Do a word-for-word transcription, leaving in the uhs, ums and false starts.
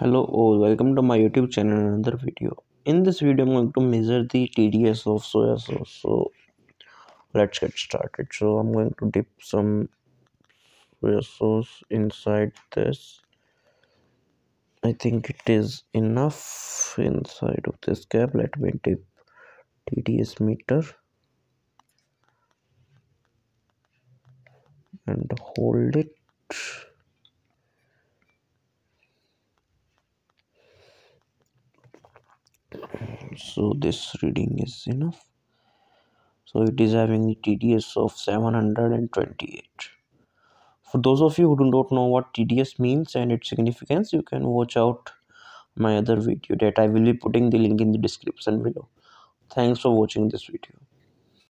Hello all, welcome to my YouTube channel and another video. In this video, I'm going to measure the T D S of soya sauce. So let's get started. So I'm going to dip some soya sauce inside this. I think it is enough inside of this cap. Let me dip T D S meter and hold it. So this reading is enough. So it is having the T D S of seven hundred twenty-eight. For those of you who do not know what T D S means and its significance, you can watch out my other video that I will be putting the link in the description below. Thanks for watching this video.